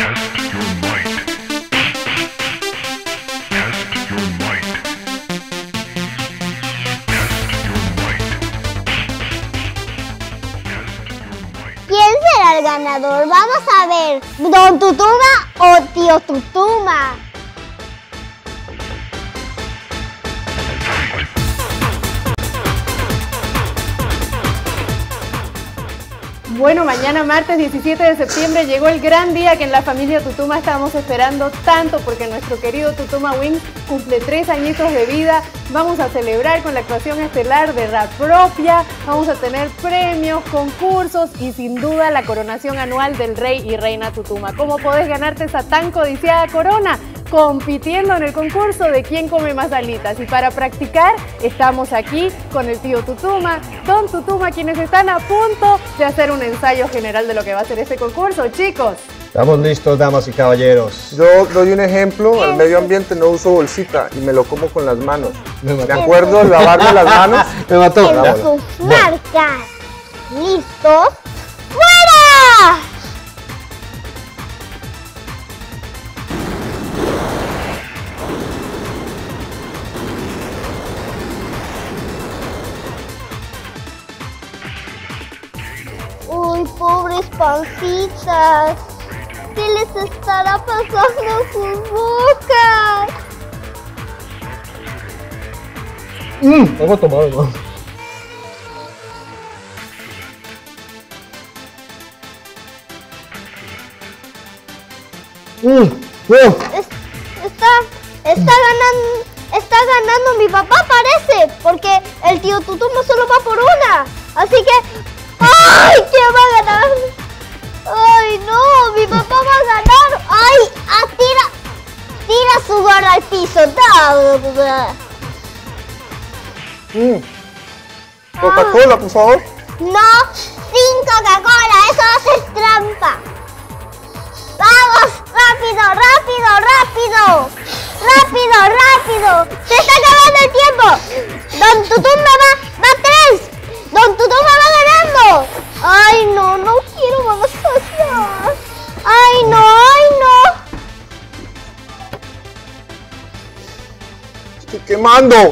¿Quién será el ganador? Vamos a ver, ¿Don Tutuma o Tío Tutuma? Bueno, mañana martes 17 de septiembre llegó el gran día que en la familia Tutuma estábamos esperando tanto, porque nuestro querido Tutuma Wings cumple 3 añitos de vida. Vamos a celebrar con la actuación estelar de Rap Propia, vamos a tener premios, concursos y sin duda la coronación anual del rey y reina Tutuma. ¿Cómo podés ganarte esa tan codiciada corona? Compitiendo en el concurso de quién come más alitas. Y para practicar estamos aquí con el tío Tutuma, Don Tutuma, quienes están a punto de hacer un ensayo general de lo que va a ser este concurso, chicos. Estamos listos, damas y caballeros. Yo doy un ejemplo, al medio ambiente no uso bolsita y me lo como con las manos. Me acuerdo de lavarme las manos. Me mató. En sus marcas. ¿Listos? ¡Fuera! Uy, pobres pancitas. ¿Qué les estará pasando a sus bocas? Vamos a tomar, ¿no? Está ganando mi papá, parece, porque el tío Tutuma solo va por una. Así que, ¡ay! ¿Quién va a ganar? ¡Ay, no! ¡Mi papá va a ganar! ¡Ay! Tira su gorra al piso. Coca-Cola, por favor. No, sin Coca-Cola, eso va a ser trampa. ¡¡Vamos! ¡Rápido, rápido, rápido! ¡Rápido, rápido! ¡Se está acabando el tiempo! ¡Don Tutuma va 3! ¡Don Tutuma va ganando! ¡Ay, no! ¡No quiero más cosas! ¡Ay, no! ¡Ay, no! Estoy quemando.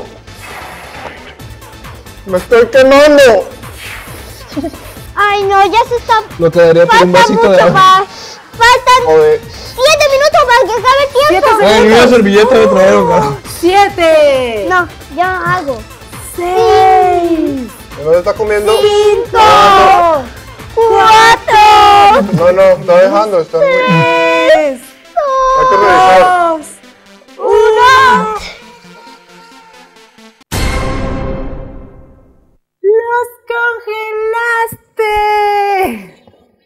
Me estoy quemando. ¡Ay, no! Ya se está... Lo te daré por un vasito de agua. Faltan Joder. 7 minutos para que acabe el tiempo. 7 Ay, una servilleta me trajeron, cara. 7. No, yo hago. 6. ¿No se está comiendo? 5, 4, No, no, está dejando. Está muy... 3. Hay que revisar. 2. 1. ¡Los congelaste!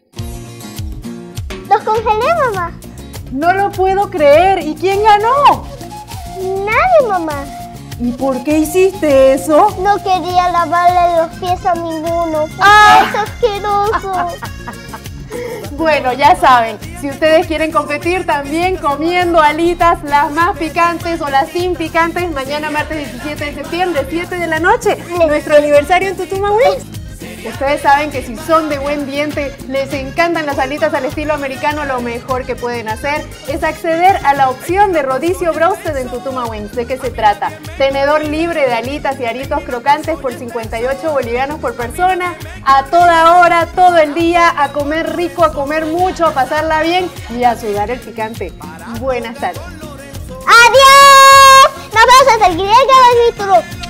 Los congelé, mamá. No lo puedo creer. ¿Y quién ganó? Nadie, mamá. ¿Y por qué hiciste eso? No quería lavarle los pies a ninguno. Es asqueroso. Bueno, ya saben, si ustedes quieren competir también comiendo alitas, las más picantes o las sin picantes, mañana martes 17 de septiembre, 7 de la noche, nuestro aniversario en Tutuma Wings. Ustedes saben que si son de buen diente, les encantan las alitas al estilo americano, lo mejor que pueden hacer es acceder a la opción de rodicio broasted en Tutuma Wings. ¿De qué se trata? Tenedor libre de alitas y aritos crocantes por 58 bolivianos por persona, a toda hora, todo el día, a comer rico, a comer mucho, a pasarla bien y a sudar el picante. Buenas tardes. ¡Adiós! Nos vemos hasta el siguiente capítulo.